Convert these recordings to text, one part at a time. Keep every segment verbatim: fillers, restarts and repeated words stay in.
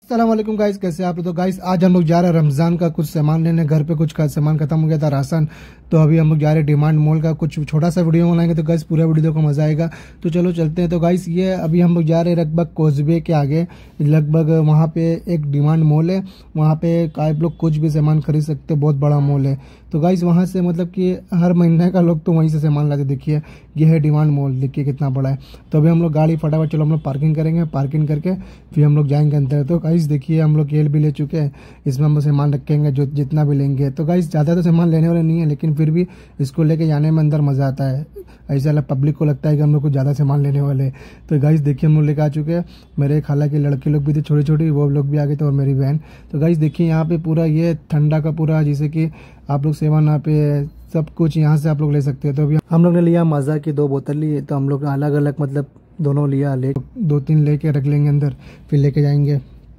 अस्सलाम वालेकुम गाइस, कैसे आप लोग। तो गाइस आज हम लोग जा रहे हैं रमजान का कुछ सामान लेने। घर पे कुछ का सामान खत्म हो गया था, राशन। तो अभी हम लोग जा रहे हैं डिमांड मॉल का कुछ छोटा सा वीडियो बनाएंगे। तो गाइस पूरा वीडियो को मजा आएगा, तो चलो चलते हैं। तो गाइस ये अभी हम लोग जा रहे हैं लगभग कोजबे के आगे, लगभग वहाँ पे एक डिमांड मॉल है। वहाँ पे आप लोग कुछ भी सामान खरीद सकते हो, बहुत बड़ा मॉल है। तो गाइस वहाँ से मतलब कि हर महीने का लोग तो वहीं से सामान लाते। देखिए ये है डिमांड मॉल, देखिए कितना बड़ा है। तो अभी हम लोग गाड़ी फटाफट चलो हम लोग पार्किंग करेंगे, पार्किंग करके फिर हम लोग जाएंगे अंदर। तो गाइस देखिए हम लोग केल भी ले चुके हैं, इसमें हम सामान रखेंगे जो जितना भी लेंगे। तो गाइस ज़्यादा तो सामान लेने वाले नहीं है, लेकिन फिर भी इसको लेके जाने में अंदर मज़ा आता है। ऐसा लग पब्लिक को लगता है कि हम लोग कुछ ज़्यादा सामान लेने वाले। तो गाइस देखिए हम लोग लेके आ चुके हैं। मेरे खाला के लड़के लोग भी थे छोटे छोटे, वो लोग भी आ गए थे, और मेरी बहन। तो गाइस देखिए यहाँ पे पूरा ये ठंडा का पूरा, जैसे कि आप लोग सेवन यहाँ पे सब कुछ यहाँ से आप लोग ले सकते हैं। तो अभी हम लोग ने लिया मज़ा की दो बोतल ली, तो हम लोग अलग अलग मतलब दोनों लिया, ले दो तीन लेके रख लेंगे अंदर, फिर लेके जाएंगे।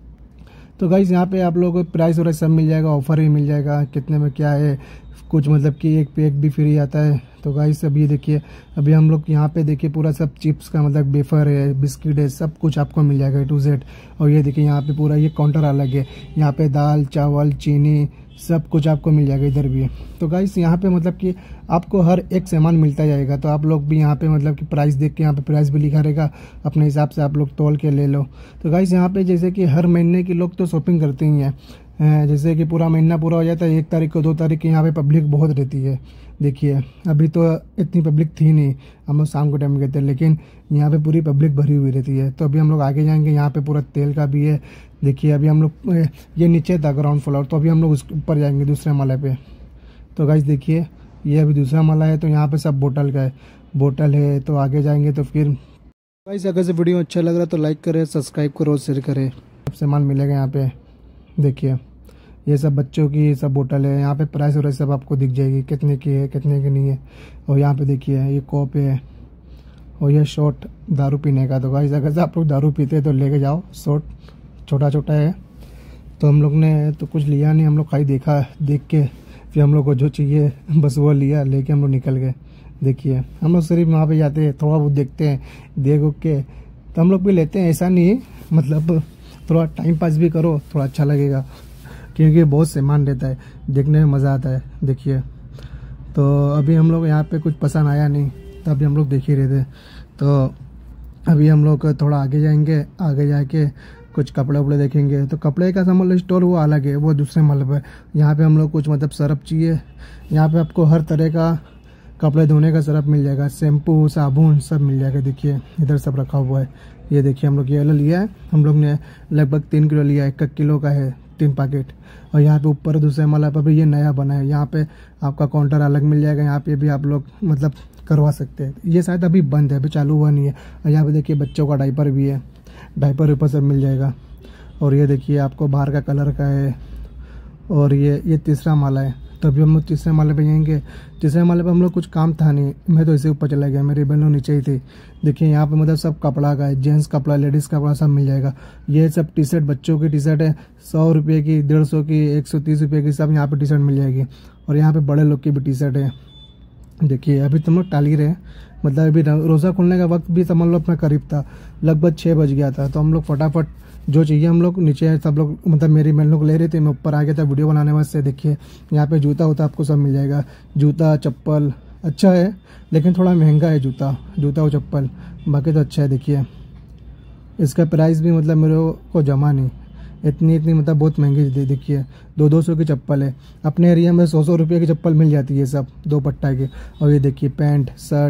तो गाइस यहाँ पे आप लोगों को प्राइस वराइस सब मिल जाएगा, ऑफर भी मिल जाएगा, कितने में क्या है कुछ, मतलब कि एक पे एक भी फ्री आता है। तो गाइस अभी देखिए अभी हम लोग यहाँ पे देखिए पूरा सब चिप्स का मतलब वेफर है, बिस्किट है, सब कुछ आपको मिल जाएगा ए टू जेड। और ये देखिए यहाँ पे पूरा ये काउंटर अलग है, यहाँ पे दाल चावल चीनी सब कुछ आपको मिल जाएगा इधर भी। तो गाइस यहाँ पे मतलब कि आपको हर एक सामान मिलता जाएगा। तो आप लोग भी यहाँ पे मतलब कि प्राइस देख के, यहाँ पे प्राइस भी लिखा रहेगा, अपने हिसाब से आप लोग तोल के ले लो। तो गाइस यहाँ पे जैसे कि हर महीने के लोग तो शॉपिंग करते ही हैं, जैसे कि पूरा महीना पूरा हो जाता है, एक तारीख को दो तारीख की यहाँ पे पब्लिक बहुत रहती है। देखिए अभी तो इतनी पब्लिक थी नहीं, हम लोग शाम के टाइम गए थे, लेकिन यहाँ पे पूरी पब्लिक भरी हुई रहती है। तो अभी हम लोग आगे जाएंगे, यहाँ पे पूरा तेल का भी है। देखिए अभी हम लोग ये नीचे था ग्राउंड फ्लोर, तो अभी हम लोग उसके ऊपर जाएंगे दूसरे माले पे। तो गाइस देखिए ये अभी दूसरा माला है, तो यहाँ पे सब बोतल का है, बोतल है। तो आगे जाएंगे तो फिर गाइस अगर से वीडियो अच्छा लग रहा है तो लाइक करें, सब्सक्राइब करो, शेयर करें। सब सामान मिलेगा यहाँ पे। देखिए ये सब बच्चों की सब बोतल है, यहाँ पे प्राइस वराइस सब आपको दिख जाएगी, कितने की है कितने की नहीं है। और यहाँ पे देखिए ये कॉप है, और ये शॉट दारू पीने का। तो गाइस अगर से आप लोग दारू पीते हैं तो लेके जाओ, शॉट छोटा छोटा है। तो हम लोग ने तो कुछ लिया नहीं, हम लोग खाली देखा, देख के फिर हम लोग को जो चाहिए बस वो लिया, लेके हम लोग निकल गए। देखिए हम लोग सिर्फ वहाँ पे जाते हैं, थोड़ा बहुत देखते हैं, देख उख के तो हम लोग भी लेते हैं। ऐसा नहीं मतलब थोड़ा टाइम पास भी करो, थोड़ा अच्छा लगेगा, क्योंकि बहुत सामान रहता है, देखने में मज़ा आता है। देखिए तो अभी हम लोग यहाँ पे कुछ पसंद आया नहीं, तो अभी हम लोग देख ही रहे थे। तो अभी हम लोग थोड़ा आगे जाएंगे, आगे जाके कुछ कपड़े वपड़े देखेंगे। तो कपड़े का मतलब स्टोर वो अलग है, वो दूसरे मतलब है। यहाँ पे हम लोग कुछ मतलब सरफ चाहिए, यहाँ पे आपको हर तरह का कपड़े धोने का सरफ मिल जाएगा, शैम्पू साबुन सब मिल जाएगा। देखिए इधर सब रखा हुआ है। ये देखिए हम लोग ये वाला लिया है, हम लोग ने लगभग तीन किलो लिया है, एक किलो का है तीन पैकेट। और यहाँ पे ऊपर दूसरे माला पर भी ये नया बना है, यहाँ पे आपका काउंटर अलग मिल जाएगा, यहाँ पे भी आप लोग मतलब करवा सकते हैं। ये शायद अभी बंद है, अभी चालू हुआ नहीं है। और यहाँ पे देखिए बच्चों का डायपर भी है, डायपर ऊपर सब मिल जाएगा। और ये देखिए आपको बाहर का कलर का है। और ये ये तीसरा माला है। तो अभी हम लोग तीसरे माले पे जाएंगे। तीसरे माले पे हम लोग कुछ काम था नहीं, मैं तो इसे ऊपर चला गया, मेरी बहनों नीचे ही थी। देखिए यहाँ पे मतलब सब कपड़ा का है, जेंट्स कपड़ा लेडीज़ कपड़ा सब मिल जाएगा। ये सब टी शर्ट बच्चों की टी शर्ट है, सौ रुपये की, डेढ़ सौ की, एक सौ तीस रुपये की, सब यहाँ पे टी शर्ट मिल जाएगी। और यहाँ पे बड़े लोग की भी टी शर्ट है। देखिए अभी तुम लोग टाल ही रहे, मतलब अभी रोज़ा खुलने का वक्त भी समझ लो अपना करीब था, लगभग छः बज गया था। तो हम लोग फटाफट जो चाहिए हम लोग नीचे सब लोग मतलब मेरी बहन लोग ले रहे थे, मैं ऊपर आ गया था वीडियो बनाने वास्ते। देखिए यहाँ पे जूता होता आपको सब मिल जाएगा, जूता चप्पल अच्छा है, लेकिन थोड़ा महंगा है जूता जूता और चप्पल, बाकी तो अच्छा है। देखिए इसका प्राइस भी मतलब मेरे को जमा नहीं, इतनी इतनी मतलब बहुत महंगी दे। देखिए दो दो सौ की चप्पल है, अपने एरिया में सौ सौ रुपये की चप्पल मिल जाती है सब, दो पट्टा की। और ये देखिए पैंट शर्ट।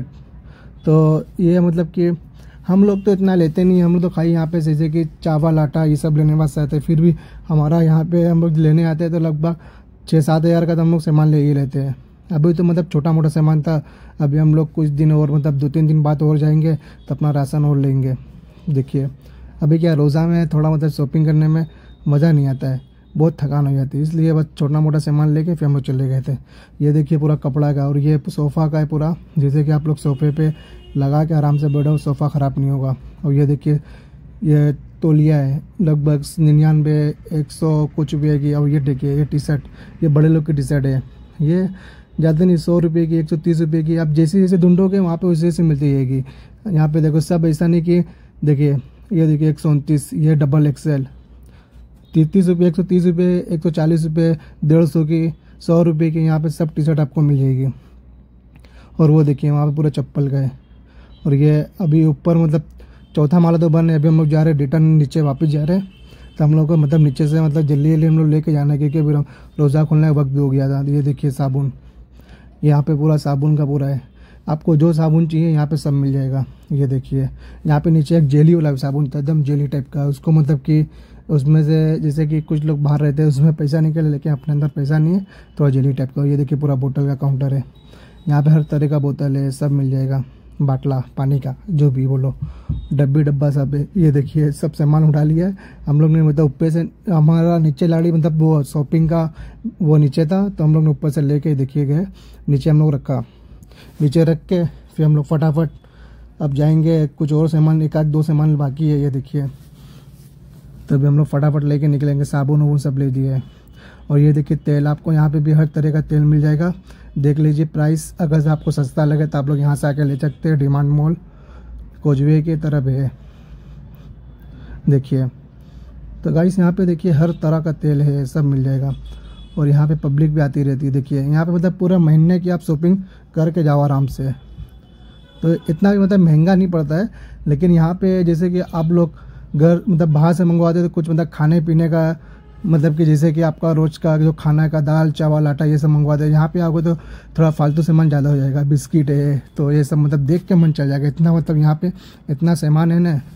तो ये मतलब कि हम लोग तो इतना लेते नहीं, हम लोग तो खाली यहाँ पे जैसे कि चावल आटा ये सब लेने वास्ते आते हैं। फिर भी हमारा यहाँ पे हम लोग लेने आते हैं तो लगभग छः सात हज़ार का तो हम लोग सामान ले ही लेते हैं। अभी तो मतलब छोटा मोटा सामान था, अभी हम लोग कुछ दिन और मतलब दो तीन दिन बाद और जाएंगे तो अपना राशन और लेंगे। देखिए अभी क्या रोज़ा में थोड़ा मतलब शॉपिंग करने में मज़ा नहीं आता है, बहुत थकान हो जाती है, इसलिए बस छोटा मोटा सामान लेके फिर हम लोग चले गए थे। ये देखिए पूरा कपड़ा का, और ये सोफ़ा का है पूरा, जैसे कि आप लोग सोफ़े पे लगा के आराम से बैठो, सोफ़ा ख़राब नहीं होगा। और ये देखिए ये तौलिया है, लगभग निन्यानवे एक सौ कुछ रुपये की। और ये देखिए ये टी शर्ट, ये बड़े लोग की टी शर्ट है, ये ज़्यादा नहीं, सौ रुपये की, एक सौ तीस रुपये की। आप जैसे जैसे ढूंढोगे वहाँ पे वैसे वैसे मिलती रहेगी। यहाँ पे देखो सब ऐसा नहीं कि देखिए ये देखिए एक सौ उनतीस, ये डबल एक्सएल, तीस तीस रुपये, एक सौ तीस रुपये, एक सौ चालीस रुपये, डेढ़ सौ की, सौ रुपये की यहाँ पे सब टी शर्ट आपको मिल जाएगी। और वो देखिए वहाँ पे पूरा चप्पल का है। और ये अभी ऊपर मतलब चौथा माला तो बंद है, अभी हम लोग जा रहे हैं रिटर्न नीचे वापस जा रहे हैं। तो हम लोग को मतलब नीचे से मतलब जल्दी जल्दी हम लोग लेके जाना है, क्योंकि अभी रोज़ा खुलने का वक्त भी हो गया था। ये देखिए साबुन, यहाँ पे पूरा साबुन का पूरा है, आपको जो साबुन चाहिए यहाँ पे सब मिल जाएगा। ये देखिए यहाँ पे नीचे एक जेली वाला साबुन था, एकदम जेली टाइप का, उसको मतलब कि उसमें से जैसे कि कुछ लोग बाहर रहते हैं उसमें पैसा निकले, लेकिन अपने अंदर पैसा नहीं है, थोड़ा जेली टाइप का। ये देखिए पूरा बोतल का काउंटर है, यहाँ पे हर तरह का बोतल है, सब मिल जाएगा, बाटला पानी का जो भी बोलो, डब्बी डब्बा सब है। ये देखिए सब सामान उठा लिया है हम लोग ने, मतलब ऊपर से हमारा नीचे लाड़ी मतलब वो शॉपिंग का वो नीचे था, तो हम लोग ने ऊपर से लेके देखिए गए नीचे हम लोग रखा, नीचे रख के फिर हम लोग फटाफट अब जाएंगे, कुछ और सामान एक आध दो सामान बाकी है। ये देखिए तभी हम लोग फटाफट लेके निकलेंगे, साबुन वाबुन सब ले दिए। और ये देखिए तेल, आपको यहाँ पे भी हर तरह का तेल मिल जाएगा, देख लीजिए प्राइस, अगर आपको सस्ता लगे तो आप लोग यहाँ से आके ले सकते हैं। डिमांड मॉल कोजवे की तरफ है, देखिए। तो गाइस यहाँ पे देखिए हर तरह का तेल है, सब मिल जाएगा। और यहाँ पे पब्लिक भी आती रहती है, देखिए यहाँ पे मतलब पूरा महीने की आप शॉपिंग करके जाओ आराम से। तो इतना भी मतलब महंगा नहीं पड़ता है, लेकिन यहाँ पे जैसे कि आप लोग घर मतलब बाहर से मंगवाते तो कुछ मतलब खाने पीने का मतलब कि जैसे कि आपका रोज का जो खाना का दाल चावल आटा ये सब मंगवाते हैं, यहाँ पे आओगे तो थोड़ा फालतू सामान ज़्यादा हो जाएगा, बिस्किट है तो ये सब मतलब देख के मन चल जाएगा, इतना मतलब यहाँ पे इतना सामान है ना।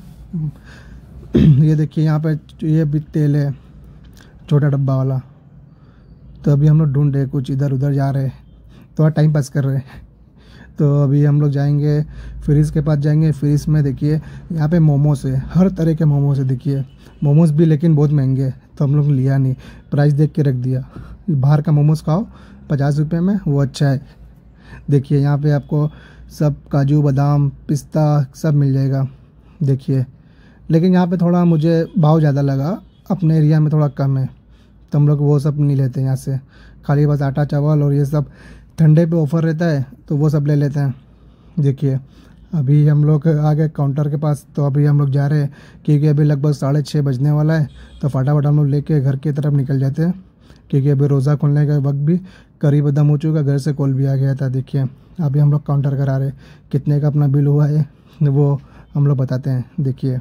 ये देखिए यहाँ पे ये भी तेल है छोटा डब्बा वाला। तो अभी हम लोग ढूंढ रहे कुछ, इधर उधर जा रहे हैं, थोड़ा टाइम पास कर रहे हैं। तो अभी हम लोग जाएंगे फ्रिज के पास जाएंगे, फ्रिज में देखिए यहाँ पे मोमोज है, हर तरह के मोमोज है, देखिए मोमोज भी लेकिन बहुत महंगे हैं, तो हम लोग लिया नहीं, प्राइस देख के रख दिया। बाहर का मोमोज खाओ पचास रुपये में, वो अच्छा है। देखिए यहाँ पे आपको सब काजू बादाम पिस्ता सब मिल जाएगा, देखिए। लेकिन यहाँ पे थोड़ा मुझे भाव ज़्यादा लगा, अपने एरिया में थोड़ा कम है, तो हम लोग वो सब नहीं लेते यहाँ से, खाली बस आटा चावल और ये सब ठंडे पे ऑफ़र रहता है तो वो सब ले लेते हैं। देखिए अभी हम लोग आ गए काउंटर के पास, तो अभी हम लोग जा रहे हैं, क्योंकि अभी लगभग साढ़े छः बजने वाला है, तो फटाफट हम लोग लेके घर की तरफ निकल जाते हैं, क्योंकि अभी रोज़ा खुलने का वक्त भी करीब दम हो चुका, घर से कॉल भी आ गया था। देखिए अभी हम लोग काउंटर करा रहे, कितने का अपना बिल हुआ है वो हम लोग बताते हैं। देखिए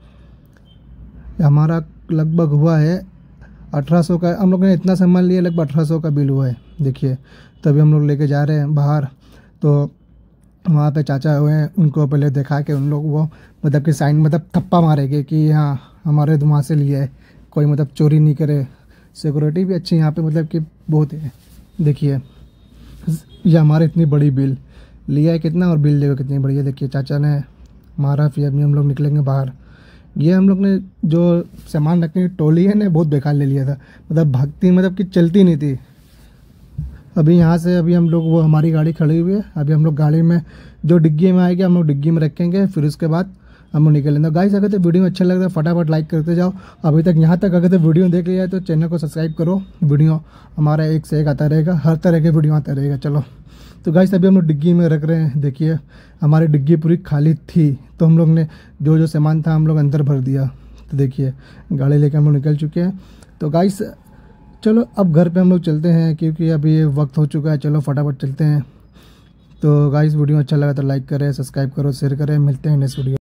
हमारा लगभग हुआ है अठारह सौ का, हम लोग ने इतना सामान लिया, लगभग अठारह सौ का बिल हुआ है। देखिए तभी हम लोग लेके जा रहे हैं बाहर, तो वहाँ पे चाचा हुए हैं, उनको पहले दिखा के उन लोग वो मतलब कि साइन मतलब थप्पा मारेंगे कि हाँ हमारे वहाँ से लिया है, कोई मतलब चोरी नहीं करे। सिक्योरिटी भी अच्छी यहाँ पे मतलब कि बहुत है। देखिए ये हमारे इतनी बड़ी बिल लिया है कितना, और बिल देखो कितनी बड़ी है। देखिए चाचा ने मारा, फिर अभी हम लोग निकलेंगे बाहर। ये हम लोग ने जो सामान रखने की टोली है ना बहुत बेकार ले लिया था, मतलब भागती मतलब कि चलती नहीं थी। अभी यहाँ से अभी हम लोग वो हमारी गाड़ी खड़ी हुई है, अभी हम लोग गाड़ी में जो डिग्गी में आएगी हम लोग डिग्गी में रखेंगे, फिर उसके बाद हम लोग निकलेंगे। गाइस अगर तो वीडियो अच्छा लगता है फटाफट लाइक करते जाओ, अभी तक यहाँ तक अगर तो वीडियो देख लिया है तो चैनल को सब्सक्राइब करो, वीडियो हमारा एक से एक आता रहेगा, हर तरह के वीडियो आता रहेगा। चलो तो गाइस अभी हम लोग डिग्गी में रख रहे हैं। देखिए हमारी डिग्गी पूरी खाली थी, तो हम लोग ने जो जो सामान था हम लोग अंदर भर दिया। तो देखिए गाड़ी लेकर हम लोग निकल चुके हैं। तो गाइस चलो अब घर पे हम लोग चलते हैं, क्योंकि अभी ये वक्त हो चुका है, चलो फटाफट चलते हैं। तो गाइस वीडियो अच्छा लगा तो लाइक करें, सब्सक्राइब करो, शेयर करें, मिलते हैं नेक्स्ट वीडियो।